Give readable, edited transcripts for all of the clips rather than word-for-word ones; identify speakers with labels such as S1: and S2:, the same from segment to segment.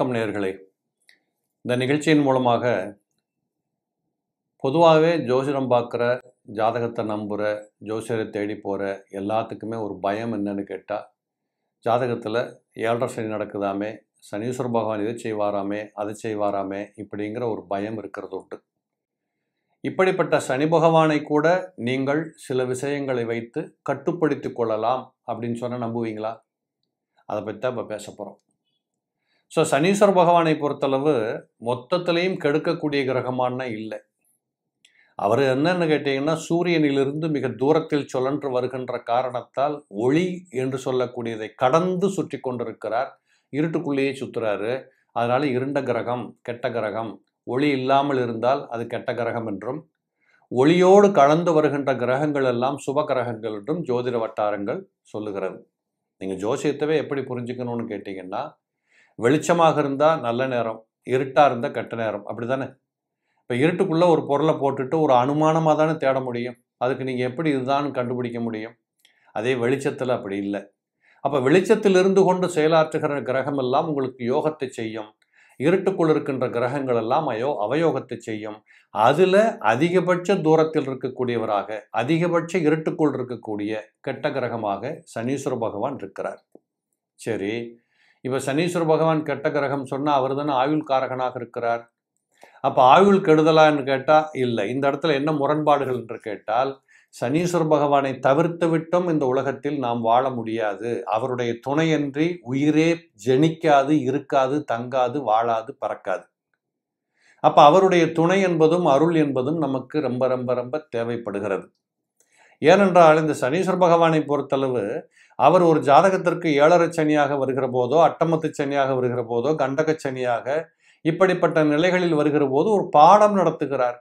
S1: வணக்கம் நேயர்களே. இந்த நிகழ்ச்சியின் மூலமாக பொதுவாகவே ஜோசிடம் பார்க்குற, ஜாதகத்தை நம்புகிற, ஜோசியரை தேடி போகிற எல்லாத்துக்குமே ஒரு பயம் என்னன்னு கேட்டால், ஜாதகத்தில் 7.5 சனி நடக்குதாமே, சனீஸ்வர பகவான் இதை செய்வாராமே, அதை செய்வாராமே இப்படிங்கிற ஒரு பயம் இருக்கிறது உண்டு. இப்படிப்பட்ட சனி பகவானை கூட நீங்கள் சில விஷயங்களை வைத்து கட்டுப்படுத்தி கொள்ளலாம் அப்படின்னு சொன்னால் நம்புவீங்களா? அதை பற்றி தான் இப்போ பேச போகிறோம். ஸோ சனீஸ்வர பகவானை பொறுத்தளவு மொத்தத்திலையும் கெடுக்கக்கூடிய கிரகமானா இல்லை. அவர் என்னன்னு கேட்டிங்கன்னா, சூரியனிலிருந்து மிக தூரத்தில் சுழன்று வருகின்ற காரணத்தால் ஒளி என்று சொல்லக்கூடியதை கடந்து சுற்றி கொண்டிருக்கிறார். இருட்டுக்குள்ளேயே சுற்றுறாரு. அதனால் இருண்ட கிரகம், கெட்ட கிரகம். ஒளி இல்லாமல் இருந்தால் அது கெட்ட கிரகம் என்றும், ஒளியோடு கலந்து வருகின்ற கிரகங்கள் எல்லாம் சுப கிரகங்கள் என்றும் ஜோதிட வட்டாரங்கள் சொல்லுகிறது. நீங்கள் ஜோசியத்தவே எப்படி புரிஞ்சுக்கணும்னு கேட்டிங்கன்னா, வெளிச்சமாக இருந்தால் நல்ல நேரம், இருட்டாக இருந்தால் கெட்ட நேரம், அப்படி தானே? இப்போ இருட்டுக்குள்ளே ஒரு பொருளை போட்டுட்டு ஒரு அனுமானமாக தானே தேட முடியும். அதுக்கு நீங்கள் எப்படி இதுதான் கண்டுபிடிக்க முடியும்? அதே வெளிச்சத்தில் அப்படி இல்லை. அப்போ வெளிச்சத்தில் இருந்து கொண்டு செயலாற்றுகிற கிரகம் எல்லாம் உங்களுக்கு யோகத்தை செய்யும். இருட்டுக்குள் இருக்கின்ற கிரகங்கள் எல்லாம் அவயோகத்தை செய்யும். அதில் அதிகபட்ச தூரத்தில் இருக்கக்கூடியவராக, அதிகபட்ச இருட்டுக்குள் இருக்கக்கூடிய கெட்ட கிரகமாக சனீஸ்வர பகவான் இருக்கிறார். சரி, இப்போ சனீஸ்வர பகவான் கெட்ட கிரகம் சொன்னால் அவர் தானே ஆயுள் காரகனாக இருக்கிறார். அப்போ ஆயுள் கெடுதலான்னு கேட்டால் இல்லை. இந்த இடத்துல என்ன முரண்பாடுகள் என்று கேட்டால், சனீஸ்வர பகவானை தவிர்த்து விட்டும் இந்த உலகத்தில் நாம் வாழ முடியாது. அவருடைய துணையின்றி உயிரே ஜெனிக்காது, இருக்காது, தங்காது, வாழாது, பறக்காது. அப்போ அவருடைய துணை என்பதும் அருள் என்பதும் நமக்கு ரொம்ப ரொம்ப ரொம்ப தேவைப்படுகிறது. ஏனென்றால் இந்த சனீஸ்வர பகவானை பொறுத்தளவு அவர் ஒரு ஜாதகத்திற்கு 7.5 சனியாக வருகிற போதோ, அட்டமத்து சனியாக வருகிற போதோ, கண்டக சனியாக இப்படிப்பட்ட நிலைகளில் வருகிற போது ஒரு பாடம் நடத்துகிறார்.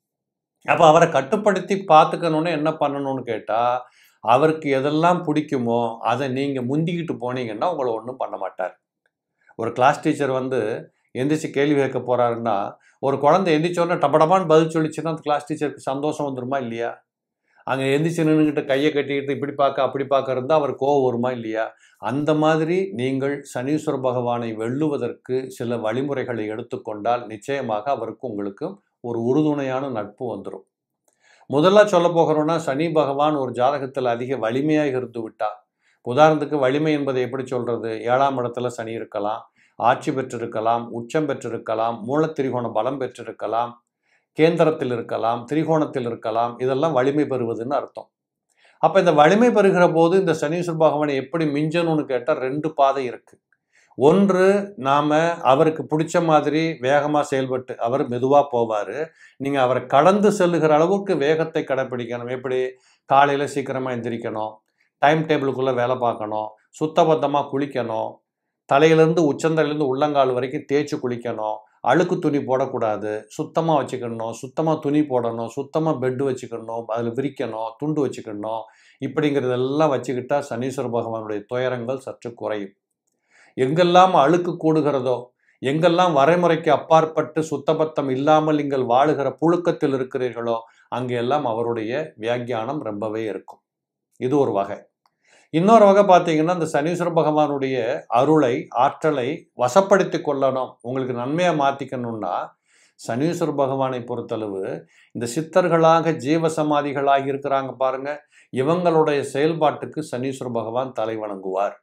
S1: அப்போ அவரை கட்டுப்படுத்தி பார்த்துக்கணுன்னு என்ன பண்ணணும்னு கேட்டால், அவருக்கு எதெல்லாம் பிடிக்குமோ அதை நீங்கள் முந்திக்கிட்டு போனீங்கன்னா உங்களை ஒன்றும் பண்ண மாட்டார். ஒரு கிளாஸ் டீச்சர் எந்திரிச்சு கேள்வி கேட்க போகிறாருன்னா, ஒரு குழந்தை எந்திரிச்சோன்னா டபடபான்னு பதில் சொல்லிச்சுன்னா அந்த கிளாஸ் டீச்சருக்கு சந்தோஷம் வந்துருமா இல்லையா? அங்கே எந்திரிச்சு நின்றுக்கிட்டு கையை கட்டிக்கிட்டு இப்படி பார்க்க அப்படி பார்க்க இருந்தால் அவர் கோவம் வருமா இல்லையா? அந்த மாதிரி நீங்கள் சனீஸ்வர பகவானை வெல்லுவதற்கு சில வழிமுறைகளை எடுத்துக்கொண்டால் நிச்சயமாக அவருக்கு உங்களுக்கு ஒரு உறுதுணையான நட்பு வந்துடும். முதல்ல சொல்ல போகிறோன்னா, சனி பகவான் ஒரு ஜாதகத்தில் அதிக வலிமையாக இருந்து விட்டார். உதாரணத்துக்கு வலிமை என்பதை எப்படி சொல்கிறது? 7ஆம் இடத்துல சனி இருக்கலாம், ஆட்சி பெற்றிருக்கலாம், உச்சம் பெற்றிருக்கலாம், மூலத்திரிகோண பலம் பெற்றிருக்கலாம், கேந்திரத்தில் இருக்கலாம், திரிகோணத்தில் இருக்கலாம். இதெல்லாம் வலிமை பெறுவதுன்னு அர்த்தம். அப்போ இந்த வலிமை பெறுகிற போது இந்த சனீஸ்வர பகவானை எப்படி மிஞ்சணும்னு கேட்டால் 2 பாதை இருக்குது. ஒன்று, நாம் அவருக்கு பிடிச்ச மாதிரி வேகமாக செயல்பட்டு, அவர் மெதுவாக போவார். நீங்கள் அவரை கடந்து செல்லுகிற அளவுக்கு வேகத்தை கடைப்பிடிக்கணும். எப்படி? காலையில் சீக்கிரமாக எந்திரிக்கணும், டைம் டேபிளுக்குள்ளே வேலை பார்க்கணும், சுத்தபத்தமாக குளிக்கணும், தலையிலேருந்து உச்சந்தலையிலேருந்து உள்ளங்கால் வரைக்கும் தேய்ச்சி குளிக்கணும், அழுக்கு துணி போடக்கூடாது, சுத்தமாக வச்சுக்கணும், சுத்தமாக துணி போடணும், சுத்தமாக பெட்டு வச்சுக்கணும், அதில் விரிக்கணும், துண்டு வச்சுக்கணும். இப்படிங்கிறதெல்லாம் வச்சுக்கிட்டா சனீஸ்வர பகவானுடைய துயரங்கள் சற்று குறையும். எங்கெல்லாம் அழுக்கு கூடுகிறதோ, எங்கெல்லாம் வரைமுறைக்கு அப்பாற்பட்டு சுத்தபத்தம் இல்லாமல் நீங்கள் வாழுகிற புழுக்கத்தில் இருக்கிறீர்களோ, அங்கெல்லாம் அவருடைய வியாக்கியானம் ரொம்பவே இருக்கும். இது ஒரு வகை. இன்னொரு வகை பார்த்தீங்கன்னா, இந்த சனீஸ்வர பகவானுடைய அருளை, ஆற்றலை வசப்படுத்தி கொள்ளணும், உங்களுக்கு நன்மையாக மாற்றிக்கணும்னா, சனீஸ்வர பகவானை பொறுத்தளவு இந்த சித்தர்களாக ஜீவசமாதிகளாக இருக்கிறாங்க பாருங்க, இவங்களுடைய செயல்பாட்டுக்கு சனீஸ்வர பகவான் தலை வணங்குவார்.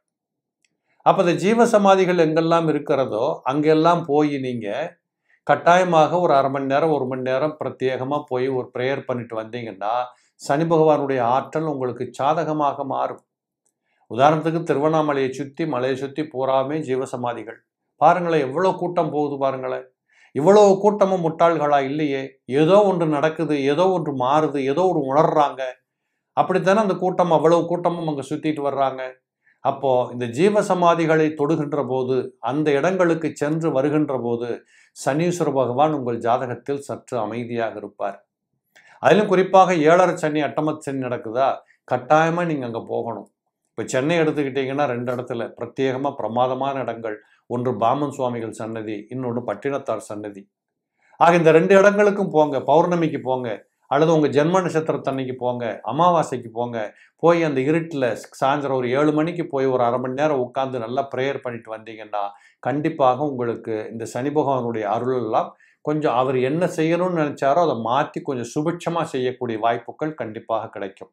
S1: அப்போ இந்த ஜீவசமாதிகள் எங்கெல்லாம் இருக்கிறதோ அங்கெல்லாம் போய் நீங்கள் கட்டாயமாக ஒரு 1/2 மணி நேரம் 1 மணி நேரம் பிரத்யேகமாக போய் ஒரு ப்ரேயர் பண்ணிட்டு வந்தீங்கன்னா சனி பகவானுடைய ஆற்றல் உங்களுக்கு சாதகமாக மாறும். உதாரணத்துக்கு திருவண்ணாமலையை சுற்றி, மலையை சுற்றி பூராமே ஜீவசமாதிகள். பாருங்களேன், எவ்வளோ கூட்டம் போகுது பாருங்களேன். இவ்வளோ கூட்டமும் முட்டாள்களா? இல்லையே. ஏதோ ஒன்று நடக்குது, ஏதோ ஒன்று மாறுது, ஏதோ ஒரு உணர்றாங்க. அப்படித்தானே அந்த கூட்டம், அவ்வளவு கூட்டமும் அங்கே சுற்றிட்டு வர்றாங்க. அப்போது இந்த ஜீவசமாதிகளை தொடுகின்ற போது, அந்த இடங்களுக்கு சென்று வருகின்ற போது சனீஸ்வர பகவான் உங்கள் ஜாதகத்தில் சற்று அமைதியாக இருப்பார். அதிலும் குறிப்பாக 7.5 சனி, அட்டமத்து சனி நடக்குதா, கட்டாயமாக நீங்கள் அங்கே போகணும். இப்போ சென்னை எடுத்துக்கிட்டிங்கன்னா 2 இடத்துல பிரத்யேகமாக பிரமாதமான இடங்கள். ஒன்று பாமன் சுவாமிகள் சன்னதி, இன்னொன்று பட்டினத்தார் சன்னதி. ஆக இந்த 2 இடங்களுக்கும் போங்க, பௌர்ணமிக்கு போங்க. அல்லது உங்கள் ஜென்ம நட்சத்திரத்தன்னைக்கு போங்க, அமாவாசைக்கு போங்க. போய் அந்த இருட்டில் சாயந்தரம் ஒரு 7 மணிக்கு போய் ஒரு அரை மணி நேரம் உட்காந்து நல்லா ப்ரேயர் பண்ணிட்டு வந்தீங்கன்னா கண்டிப்பாக உங்களுக்கு இந்த சனி பகவானுடைய அருள் எல்லாம் கொஞ்சம் அவர் என்ன செய்யணும்னு நினைச்சாரோ அதை மாற்றி கொஞ்சம் சுபிட்சமாக செய்யக்கூடிய வாய்ப்புகள் கண்டிப்பாக கிடைக்கும்.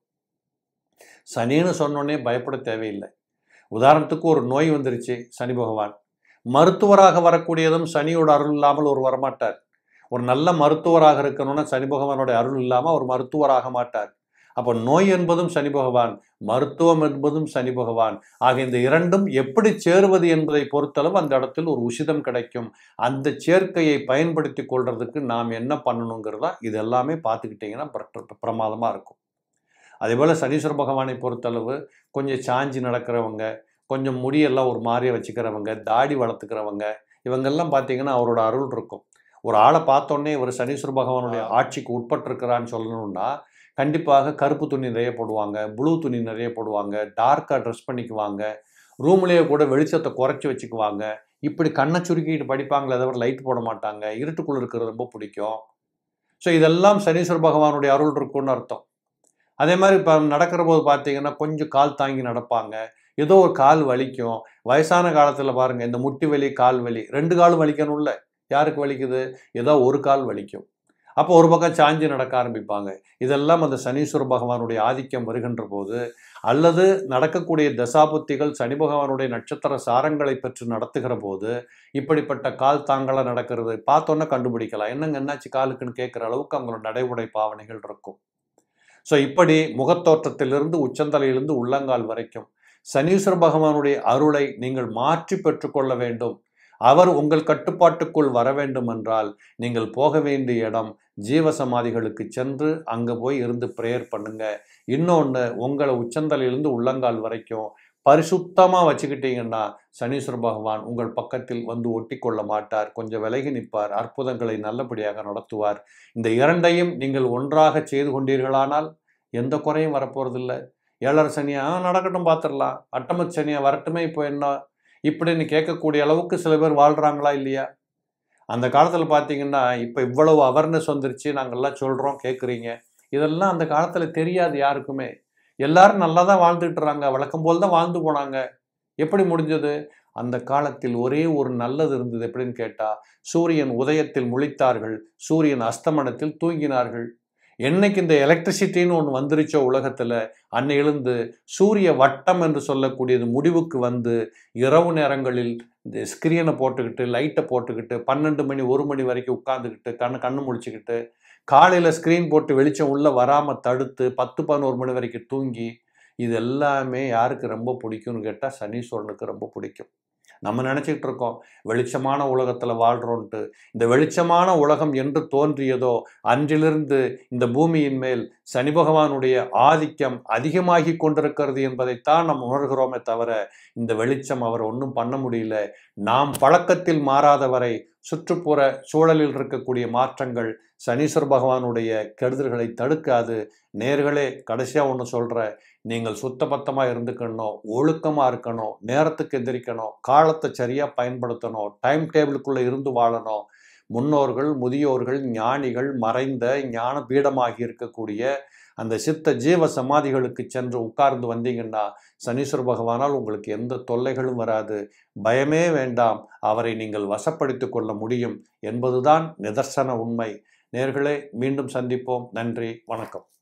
S1: சனின்னு சொன்னோன்னே பயப்பட தேவையில்லை. உதாரணத்துக்கு ஒரு நோய் வந்துருச்சு, சனி பகவான் மருத்துவராக வரக்கூடியதும் சனியோட அருள் இல்லாமல் ஒரு வரமாட்டார். ஒரு நல்ல மருத்துவராக இருக்கணும்னா சனி பகவானோட அருள் இல்லாமல் அவர் மருத்துவராக மாட்டார். அப்போ நோய் என்பதும் சனி பகவான், மருத்துவம் என்பதும் சனி பகவான். ஆக இந்த இரண்டும் எப்படி சேருவது என்பதை பொறுத்தளவு அந்த இடத்தில் ஒரு உசிதம் கிடைக்கும். அந்த சேர்க்கையை பயன்படுத்தி கொள்றதுக்கு நாம் என்ன பண்ணணுங்கிறதா இது எல்லாமே பார்த்துக்கிட்டிங்கன்னா பிரமாதமாக இருக்கும். அதே போல் சனீஸ்வர பகவானை பொறுத்தளவு கொஞ்சம் சாஞ்சி நடக்கிறவங்க, கொஞ்சம் முடியெல்லாம் ஒரு மாதிரியை வச்சுக்கிறவங்க, தாடி வளர்த்துக்கிறவங்க, இவங்கெல்லாம் பார்த்தீங்கன்னா அவரோட அருள் இருக்கும். ஒரு ஆளை பார்த்தோன்னே இவர் சனீஸ்வர பகவானுடைய ஆட்சிக்கு உட்பட்டிருக்கிறான்னு சொல்லணும்னா கண்டிப்பாக கருப்பு துணி நிறைய போடுவாங்க, ப்ளூ துணி நிறைய போடுவாங்க, டார்க்காக ட்ரெஸ் பண்ணிக்குவாங்க, ரூம்லேயே கூட வெளிச்சத்தை குறைச்சி வச்சுக்குவாங்க. இப்படி கண்ணை சுருக்கிட்டு படிப்பாங்களே தவிர லைட் போட மாட்டாங்க. இருட்டுக்குள்ளே இருக்கிறது ரொம்ப பிடிக்கும். ஸோ இதெல்லாம் சனீஸ்வர பகவானுடைய அருள் இருக்குன்னு அர்த்தம். அதே மாதிரி இப்போ நடக்கிற போது பார்த்தீங்கன்னா கொஞ்சம் கால் தாங்கி நடப்பாங்க. ஏதோ ஒரு கால் வலிக்கும். வயசான காலத்தில் பாருங்கள், இந்த முட்டி வலி, கால் வலி, 2 காலும் வலிக்கணும்ல. யாருக்கு வலிக்குது? ஏதோ ஒரு கால் வலிக்கும். அப்போ ஒரு பக்கம் சாஞ்சி நடக்க ஆரம்பிப்பாங்க. இதெல்லாம் அந்த சனீஸ்வர பகவானுடைய ஆதிக்கம் வருகின்ற போது, அல்லது நடக்கக்கூடிய தசாபுத்திகள் சனி பகவானுடைய நட்சத்திர சாரங்களை பெற்று நடத்துகிற போது இப்படிப்பட்ட கால் தாங்களாக நடக்கிறது பார்த்தோன்னா கண்டுபிடிக்கலாம். என்னங்க என்னாச்சு காலுக்குன்னு கேட்குற அளவுக்கு அவங்களோட நடைமுறை பாவனைகள் இருக்கும். ஸோ இப்படி முகத்தோற்றத்திலிருந்து உச்சந்தலையிலிருந்து உள்ளங்கால் வரைக்கும் சனீஸ்வர பகவானுடைய அருளை நீங்கள் மாற்றி பெற்றுக்கொள்ள வேண்டும். அவர் உங்கள் கட்டுப்பாட்டுக்குள் வர வேண்டும் என்றால் நீங்கள் போக வேண்டிய இடம் ஜீவசமாதிகளுக்கு சென்று அங்கே போய் இருந்து ப்ரேயர் பண்ணுங்க. இன்னொன்று, உங்களை உச்சந்தலையிலிருந்து உள்ளங்கால் வரைக்கும் பரிசுத்தமாக வச்சுக்கிட்டீங்கன்னா சனீஸ்வர பகவான் உங்கள் பக்கத்தில் வந்து ஒட்டி கொள்ள மாட்டார், கொஞ்சம் விலகி நிற்பார், அற்புதங்களை நல்லபடியாக நடத்துவார். இந்த இரண்டையும் நீங்கள் ஒன்றாக செய்து கொண்டீர்களானால் எந்த குறையும் வரப்போறதில்லை. 7 சனியா நடக்கட்டும் பார்த்துடலாம், அட்டம சனியா வரட்டுமே இப்போ என்ன இப்படின்னு கேட்கக்கூடிய அளவுக்கு சில பேர் வாழ்கிறாங்களா இல்லையா? அந்த காலத்தில் பார்த்தீங்கன்னா இப்போ இவ்வளவு அவேர்னஸ் வந்துருச்சு, நாங்கள்லாம் சொல்கிறோம் கேட்குறீங்க. இதெல்லாம் அந்த காலத்தில் தெரியாது யாருக்குமே. எல்லாரும் நல்லா தான் வாழ்ந்துட்டுறாங்க, வழக்கம் போல் தான் வாழ்ந்து போனாங்க. எப்படி முடிஞ்சது? அந்த காலத்தில் ஒரே ஒரு நல்லது இருந்தது. எப்படின்னு கேட்டால், சூரியன் உதயத்தில் முழித்தார்கள், சூரியன் அஸ்தமனத்தில் தூங்கினார்கள். என்னைக்கு இந்த எலக்ட்ரிசிட்டின்னு ஒன்று வந்துருச்சோ உலகத்தில், அன்னையிலிருந்து சூரிய வட்டம் என்று சொல்லக்கூடியது முடிவுக்கு வந்து இரவு நேரங்களில் இந்த ஸ்க்ரீனை போட்டுக்கிட்டு லைட்டை போட்டுக்கிட்டு 12 மணி 1 மணி வரைக்கும் உட்காந்துக்கிட்டு கண்ணு முழிச்சுக்கிட்டு காலையில் ஸ்க்ரீன் போட்டு வெளிச்சம் உள்ளே வராமல் தடுத்து 10-11 மணி வரைக்கும் தூங்கி, இது எல்லாமே யாருக்கு ரொம்ப பிடிக்கும்னு கேட்டால் சனீஸ்வரனுக்கு ரொம்ப பிடிக்கும். நம்ம நினச்சிக்கிட்டு இருக்கோம் வெளிச்சமான உலகத்தில் வாழ்கிறோன்ட்டு. இந்த வெளிச்சமான உலகம் என்று தோன்றியதோ அன்றிலிருந்து இந்த பூமியின் மேல் சனி பகவானுடைய ஆதிக்கம் அதிகமாகி கொண்டிருக்கிறது என்பதைத்தான் நாம் உணர்கிறோமே தவிர இந்த வெளிச்சம் அவர் ஒன்றும் பண்ண முடியல. நாம் பழக்கத்தில் மாறாதவரை சுற்றுப்புற சூழலில் இருக்கக்கூடிய மாற்றங்கள் சனீஸ்வர பகவானுடைய கெடுதல்களை தடுக்காது. நேர்களே, கடைசியாக ஒன்று சொல்கிறேன், நீங்கள் சுத்தபத்தமாக இருந்துக்கணும், ஒழுக்கமாக இருக்கணும், நேரத்துக்கு எந்திரிக்கணும், காலத்தை சரியாக பயன்படுத்தணும், டைம் டேபிளுக்குள்ளே இருந்து வாழணும். முன்னோர்கள், முதியோர்கள், ஞானிகள், மறைந்த ஞான பீடமாகி இருக்கக்கூடிய அந்த சித்த ஜீவ சமாதிகளுக்கு சென்று உட்கார்ந்து வந்தீங்கன்னா சனீஸ்வர பகவானால் உங்களுக்கு எந்த தொல்லைகளும் வராது. பயமே வேண்டாம், அவரை நீங்கள் வசப்படுத்திக் கொள்ள முடியும் என்பதுதான் நிதர்சன உண்மை. நேர்களே, மீண்டும் சந்திப்போம். நன்றி, வணக்கம்.